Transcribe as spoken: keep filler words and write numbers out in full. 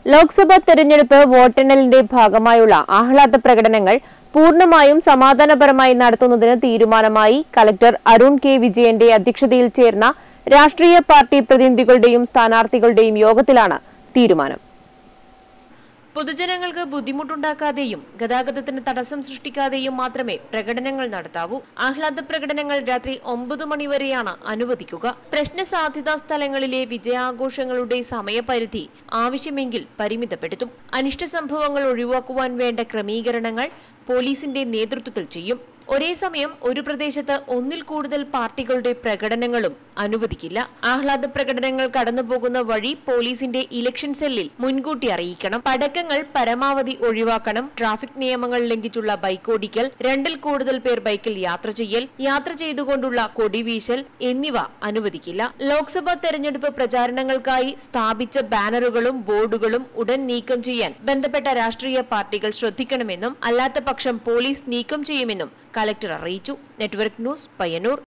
ലോക്സഭാ തെരഞ്ഞെടുപ്പ് വോട്ടെണ്ണലിന്റെ ഭാഗമായുള്ള ആഹ്ലാദ പ്രകടനങ്ങൾ പൂർണ്ണമായും സമാധാനപരമായി നടത്തുന്നതിന് തീരുമാനമായി കളക്ടർ അരുൺ കെ വിജയന്റെ അധ്യക്ഷതയിൽ ചേർന്ന രാഷ്ട്രീയ പാർട്ടി പ്രതിനിധികളുടെയും സ്ഥാനാർത്ഥികളുടെയും യോഗത്തിലാണ് തീരുമാനം. പൊതുജനങ്ങൾക്ക് ബുദ്ധിമുട്ടുണ്ടാക്കാതെയും ഗതാഗതത്തിന് തടസ്സം സൃഷ്ടിക്കാതെയും മാത്രമേ പ്രകടനങ്ങൾ നടത്താവൂ. ആഹ്ലാദ പ്രകടനങ്ങൾ രാത്രി ഒമ്പത് മണിവരെയാണ് അനുവദിക്കുക. പ്രശ്ന സാധ്യതാ സ്ഥലങ്ങളിലെ വിജയാഘോഷങ്ങളുടെ സമയപരിധി ആവശ്യമെങ്കിൽ പരിമിതപ്പെടുത്തും. അനിഷ്ട സംഭവങ്ങൾ ഒഴിവാക്കുവാൻ വേണ്ട ക്രമീകരണങ്ങൾ പോലീസിന്റെ നേതൃത്വത്തിൽ ചെയ്യും. ഒരേ സമയം ഒരു പ്രദേശത്ത് ഒന്നിൽ കൂടുതൽ പാർട്ടികളുടെ പ്രകടനങ്ങളും അനുവദിക്കില്ല. ആഹ്ലാദ പ്രകടനങ്ങൾ കടന്നുപോകുന്ന വഴി പോലീസിന്റെ ഇലക്ഷൻ സെല്ലിൽ മുൻകൂട്ടി അറിയിക്കണം. പടക്കങ്ങൾ പരമാവധി ഒഴിവാക്കണം. ട്രാഫിക് നിയമങ്ങൾ ലംഘിച്ചുള്ള ബൈക്കോടിക്കൽ, രണ്ടിൽ കൂടുതൽ പേർ ബൈക്കിൽ യാത്ര ചെയ്യൽ, യാത്ര ചെയ്തുകൊണ്ടുള്ള കൊടിവീശൽ എന്നിവ അനുവദിക്കില്ല. ലോക്സഭാ തെരഞ്ഞെടുപ്പ് പ്രചാരണങ്ങൾക്കായി സ്ഥാപിച്ച ബാനറുകളും ബോർഡുകളും ഉടൻ നീക്കം ചെയ്യാൻ ബന്ധപ്പെട്ട രാഷ്ട്രീയ പാർട്ടികൾ ശ്രദ്ധിക്കണമെന്നും അല്ലാത്ത പക്ഷം പോലീസ് നീക്കം ചെയ്യുമെന്നും കളക്ടർ അറിയിച്ചു. Network news, Payyanur.